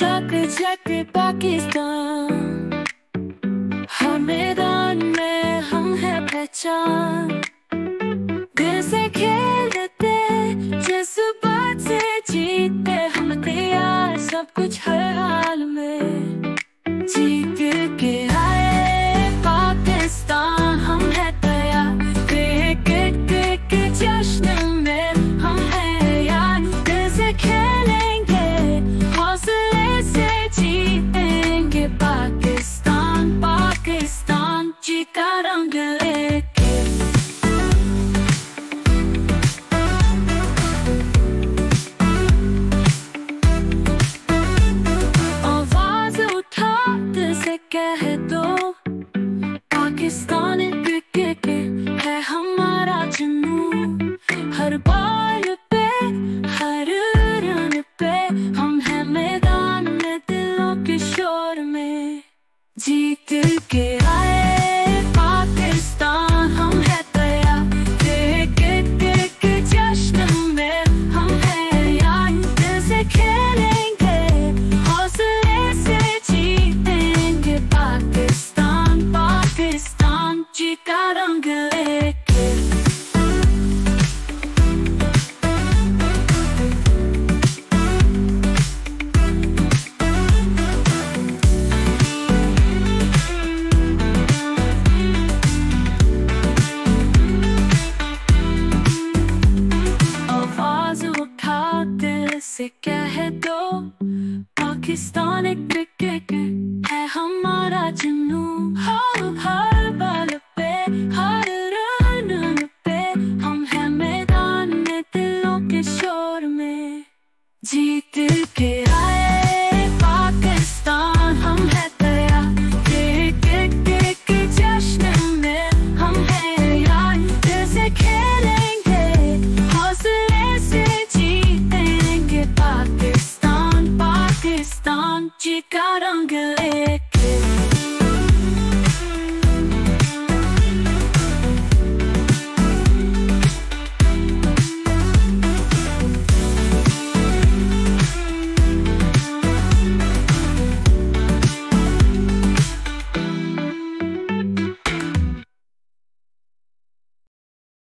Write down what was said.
चक चक पाकिस्तान, हर मैदान में हम है पहचान। दिल से खेलते, जज्बात से जीते, हम तैयार सब कुछ हर हाल में। जीत के आए पाकिस्तान, हम है तैयार। क्रिकेट के जश्न में हम है यार। दिल से खेलेंगे, हौसले से जीतेंगे। पाकिस्तान पाकिस्तान जी का रंग लेके। आवाज उठा दिल से कह दो, पाकिस्तान क्रिकेट है हमारा जुनून। हर बॉल पे, हर रन पे, हम है मैदान में दिलों के शोर में। जीत के आए पाकिस्तान, हम है तैयार। क्रिकेट के जश्न में हम है यार। दिल से खेलेंगे, हौसले से जीतेंगे। पाकिस्तान पाकिस्तान जी का रंग लेके। आवाज उठा दिल से कह दो, पाकिस्तान क्रिकेट है हमारा जुनून। हर बॉल पे, हर रन पे, हम है मैदान में दिलों के शोर में। जीत के आए पाकिस्तान, हम है तैयार। क्रिकेट के जश्न में हम है यार। दिल से खेलेंगे, हौसले से जीतेंगे। पाकिस्तान पाकिस्तान जी का रंग लेके।